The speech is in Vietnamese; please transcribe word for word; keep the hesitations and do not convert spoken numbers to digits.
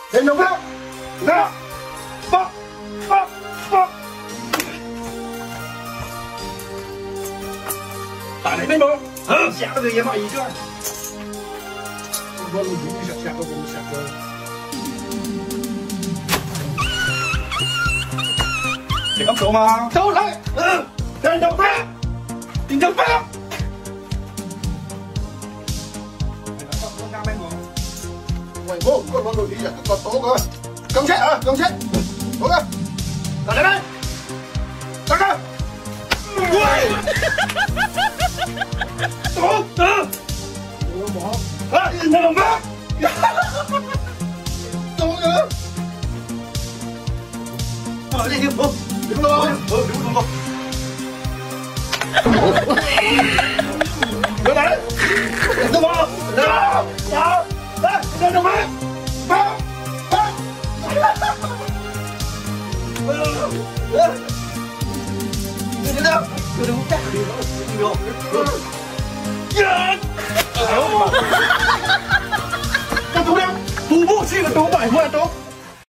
Lên đồng nào. Nào. Bóc. Bóc. Bóc. Tại này bên bộ. Ừ. Xẹt cái gì mọi gì chưa? Con con mình cũng xẹt xẹt con cũng xẹt rồi. Để góc số mà. Số lại. Ừ. Lên đồng nào. Tình đồng nào. Mày vô con con đồ gì vậy? Con tố cơ. Công chết à? Công chết. Tố cơ. Đặt lên đây. Đặt cơ. Ui. Tố. Ừ. Bỏ. À, nó làm bác. Tố cơ. Ở đây đi không? Đứng đâu? Ừ, đứng đâu? Đưa đấy. Đưa vào. Đó. Đó. Đó. Đưa đâu mà? Ba. Ba. Đưa đâu? Đưa đâu chắc đi đâu. Được. Yes. Cái tú đâu? Tú bộ chi là tú bảy mươi tú.